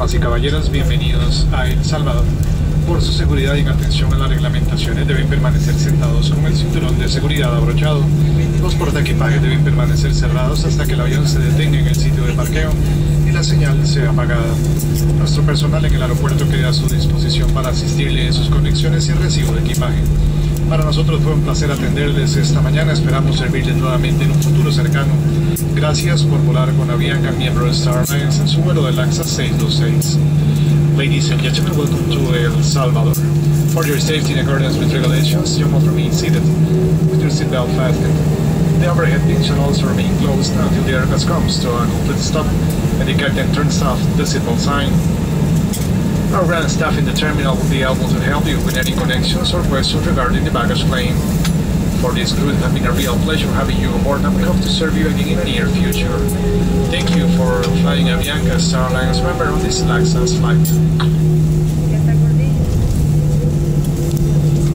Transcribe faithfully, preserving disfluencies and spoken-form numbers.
Damas y caballeros, bienvenidos a El Salvador. Por su seguridad y en atención a las reglamentaciones deben permanecer sentados con el cinturón de seguridad abrochado. Los portaequipajes deben permanecer cerrados hasta que el avión se detenga en el sitio de parqueo y la señal sea apagada. Nuestro personal en el aeropuerto queda a su disposición para asistirle en sus conexiones y recibo de equipaje. Para nosotros fue un placer atenderles esta mañana. Esperamos servirles nuevamente en un futuro cercano. Gracias por volar con Avianca, miembro de Star Alliance, en su vuelo del AXA seiscientos veintiséis. Ladies and gentlemen, welcome to El Salvador. For your safety in accordance with regulations, you must remain seated with your seatbelt fastened. The overhead bin shall also remain closed until the aircraft comes to a complete stop and the captain turns off the seatbelt sign. Our ground staff in the terminal will be able to help you with any connections or questions regarding the baggage claim. For this crew, it has been a real pleasure having you aboard, and we hope to serve you again in the near future. Thank you for flying Avianca, Star Alliance member on this Lexus flight.